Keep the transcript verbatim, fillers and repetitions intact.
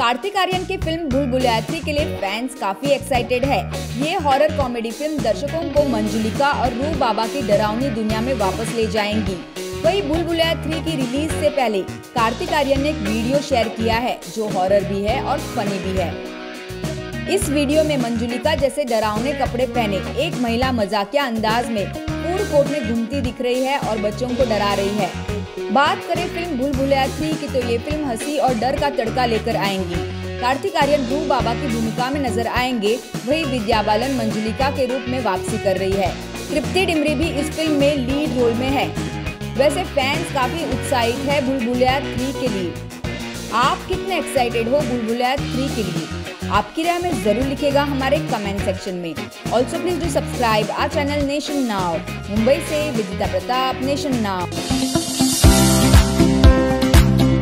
कार्तिक आर्यन की फिल्म भूल भुलैया थ्री के लिए फैंस काफी एक्साइटेड है। ये हॉरर कॉमेडी फिल्म दर्शकों को मंजुलिका और रूह बाबा की डरावनी दुनिया में वापस ले जाएंगी। वही भूल भुलैया थ्री की रिलीज से पहले कार्तिक आर्यन ने एक वीडियो शेयर किया है जो हॉरर भी है और फनी भी है। इस वीडियो में मंजुलिका जैसे डरावने कपड़े पहने एक महिला मजाकिया अंदाज में फूड कोर्ट में घूमती दिख रही है और बच्चों को डरा रही है। बात करें फिल्म भूल भुलैया थ्री की तो ये फिल्म हंसी और डर का तड़का लेकर आएंगी। कार्तिक आर्यन रूह बाबा की भूमिका में नजर आएंगे, वही विद्या बालन मंजुलिका के रूप में वापसी कर रही है। तृप्ति डिमरी भी इस फिल्म में लीड रोल में है। वैसे फैंस काफी उत्साहित है भूल भुलैया थ्री के लिए। आप कितने एक्साइटेड हो भूल भुलैया थ्री के लिए? आपकी राय में जरूर लिखिएगा हमारे कमेंट सेक्शन में। Also please do subscribe our channel nation now. Mumbai से विदिता प्रताप, नेशन नाउ।